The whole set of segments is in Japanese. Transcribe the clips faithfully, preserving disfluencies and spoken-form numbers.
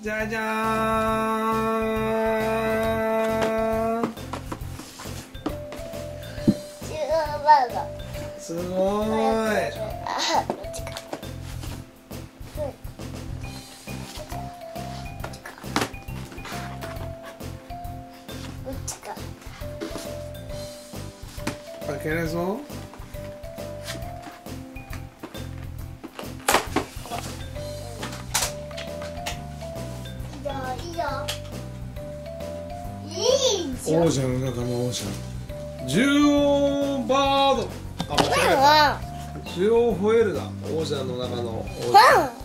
じゃじゃーん。すごーい。開けれそう？オーシャンの中のオーシャン。ジュオーバード。あ、間違えた。ジュオーホエールだ。オーシャンの中のオーシ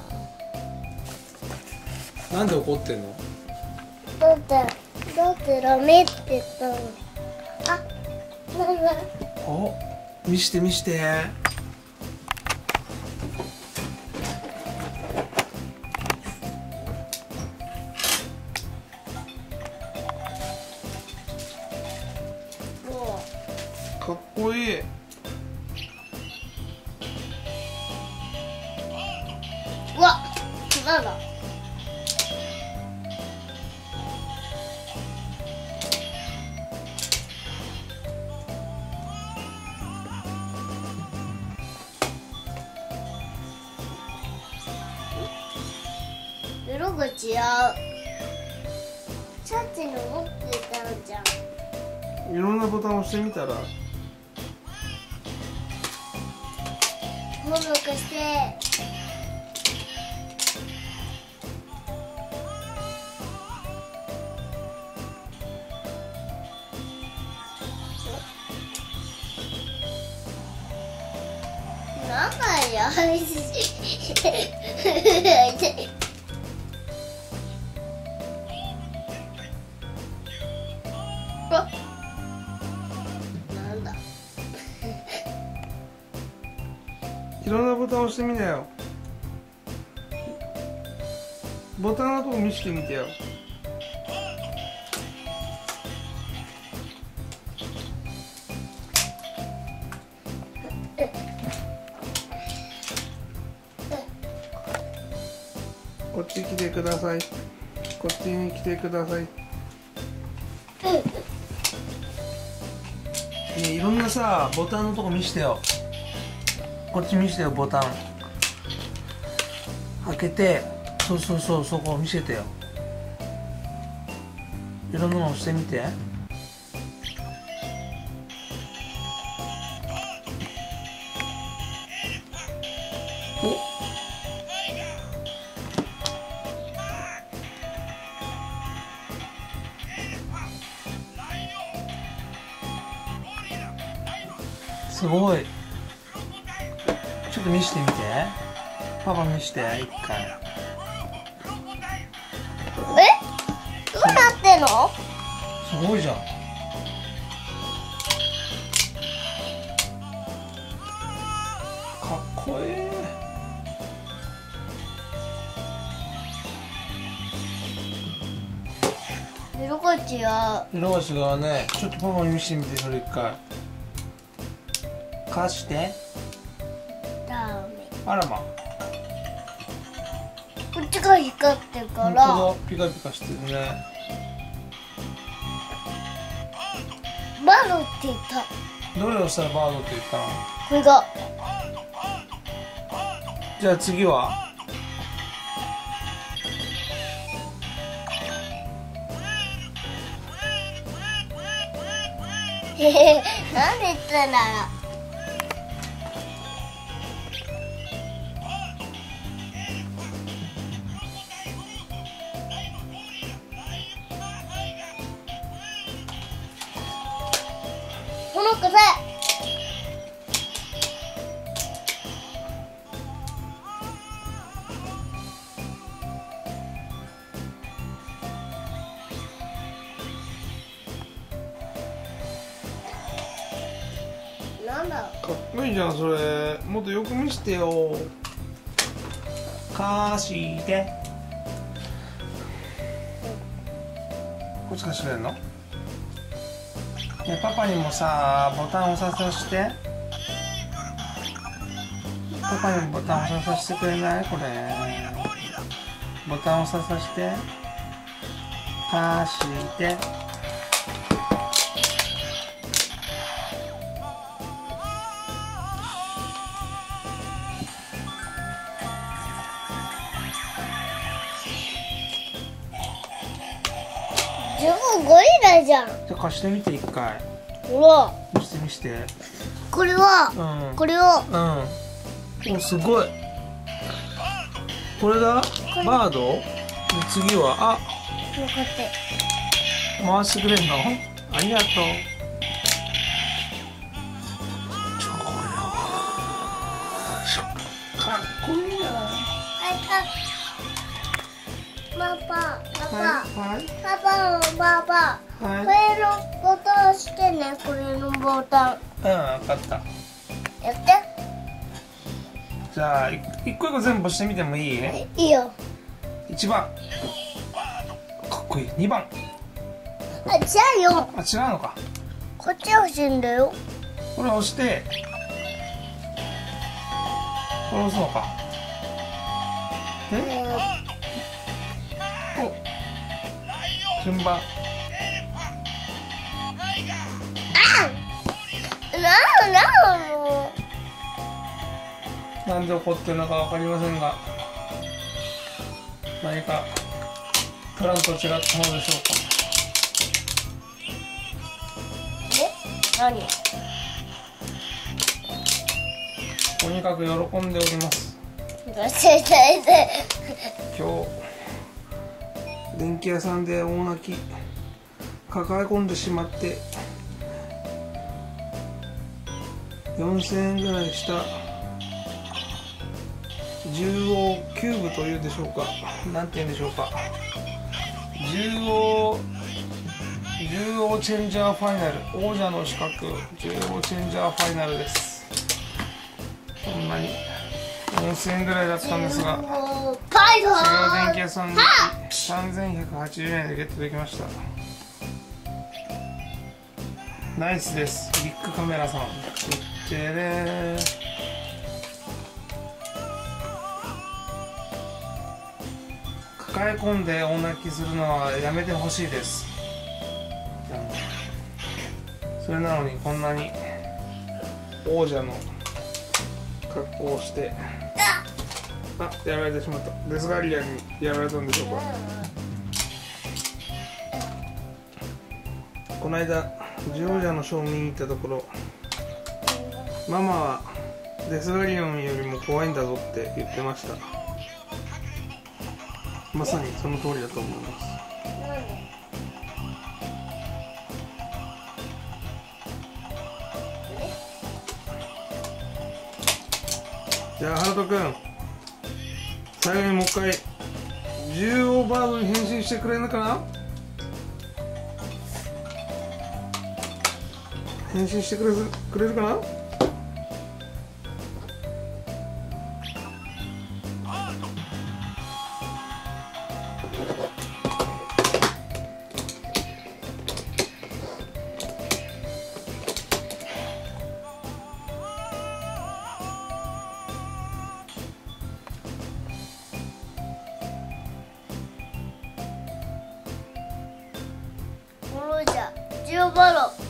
ャン。なんで怒ってんの？ だってだってダメって言ったの。あ、なんだ。 お、見して見して。かっこいい。 うわ、なんだ。色が違う。シャツに持ってたのじゃん。 いろんなボタンを押してみたら。 もどかして。なんだよ。なんだ。 いろんなボタンを押してみなよ。ボタンのとこ見してみてよ。こっち来てください。こっちに来てください。ねえ、いろんなさ、ボタンのとこ見してよ。こっち見してよ、ボタン開けて、そうそうそう、そこ見せてよ。いろんなの押してみて。お、すごい。ちょっと見してみて。パパ見して一回。 え？どうなってんの？ すごいじゃん。かっこいい。 色が違う。 色が違うね。ちょっとパパに見してみて、それ一回。貸して。 ダメ。 あらま。 こっちが光ってるから。 本当だ、ピカピカしてるね。 バードって言った。 どれをしたらバードって言ったの？ これが。 じゃあ次は？ へへ、なんで言ったんだろう。この子さ。なんだ。 かっこいいじゃん、それ。もっとよく見してよ。貸して。こっち貸してくれるの？ね、パパにもさ、ボタン押ささせて。パパにもボタン押ささせてくれない？これ。 ボタンをささして貸して十分ゴリラじゃん。 じゃあ貸してみて一回。 ほら。 見して見して。 これは、 うん、 これを。 うん。お、すごい。これがバード。で次はあ。 向かって。 回してくれんの？ありがとう。かっこいいじゃない。 パパ、パパ、 はい、 パパのパパ、 はい、 これのボタン押してね、これのボタン。 うん、分かった。 やって。 じゃあ、一個一個全部押してみてもいい？ いいよ。 一番。かっこいい。二番。 あ、違うよ。 あ、違うのか。 こっち欲しいんだよ。 これ押して。これ押すのか。え？お。順番。 なんなんもう。なんで怒ってるのかわかりませんが。何か。プランと違ったのでしょうか。 え？何？ とにかく喜んでおります。今日電気屋さんで大泣き抱え込んでしまってよんせんえんぐらいした獣王キューブというでしょうか、なんて言うんでしょうか、獣王獣王チェンジャーファイナル、王者の資格獣王チェンジャーファイナルです。そんなによんせんえんぐらいだったんですが、違う電気屋さんにさんぜんひゃくはちじゅうえんでゲットできました。ナイスです、ビッグカメラさん。じゃれー、抱え込んで大泣きするのはやめてほしいです。それなのにこんなに王者の格好をしてあ、やられてしまった。デスガリアにやられたんでしょうか。この間ジオージャのショーを見に行ったところ、ママはデスガリオンよりも怖いんだぞって言ってました。まさにその通りだと思います。じゃあハルト君、最後にもう一回獣王バードに変身してくれるのかな。変身してくれるくれるかな。 王者ジオバロ